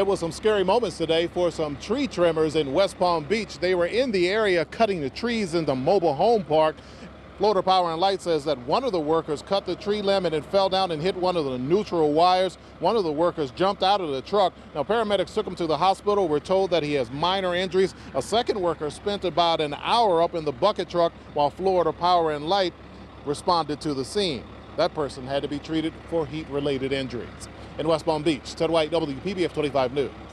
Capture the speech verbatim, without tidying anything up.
There was some scary moments today for some tree trimmers in West Palm Beach. They were in the area cutting the trees in the mobile home park. Florida Power and Light says that one of the workers cut the tree limb and it fell down and hit one of the neutral wires. One of the workers jumped out of the truck. Now, paramedics took him to the hospital. We're told that he has minor injuries. A second worker spent about an hour up in the bucket truck while Florida Power and Light responded to the scene. That person had to be treated for heat-related injuries. In West Palm Beach, Ted White, W P B F twenty-five News.